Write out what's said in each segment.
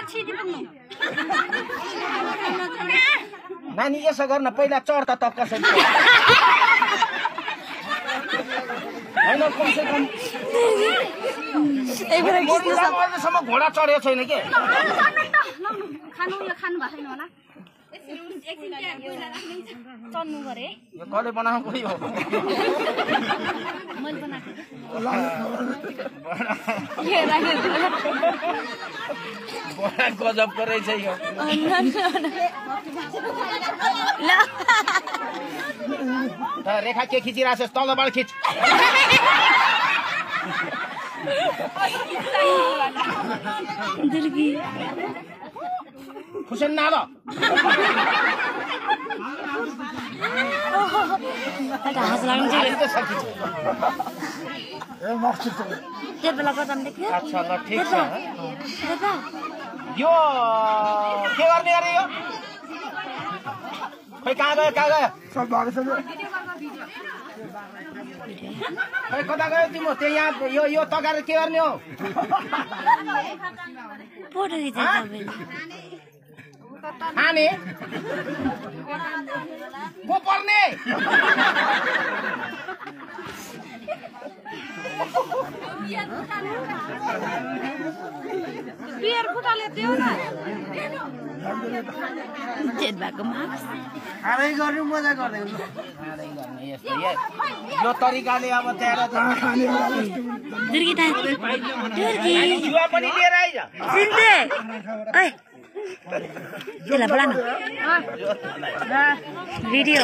नानी यसो गर्न पहिला चढ त कसरी हैन कमसे कम अहिलेसम्म घोडा चढेको छैन के खानु यो खानु भएको छैन होला चढ्नु गरे यो कसले बनाएको हो मैले बनाएको बडा गजबको रहेछ यो रेखा के खिचिरहेको छ तलबाट खिच खुसन नाल हाँस लाग्छ त्यो बेला बजाम देख्यो अच्छा ल ठीक छ यो के गर्ने अरे यो खै कहाँ गयो खै कता गयो तिम्रो त्यही यहाँ यो तगाएर के गर्ने हो खाने को पर्ने बियर फुटाले दियो न जेट भएको मार्क्स खानै गर्नु मजा गर्दै यो तरिकाले अब त्यहाँ दुर्गी दाइ जुवा पनि लिएर आइज सिन्ते ओइ त्यसलाई बोला न भिडियो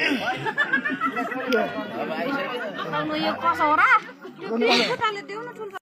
यो कसो हो र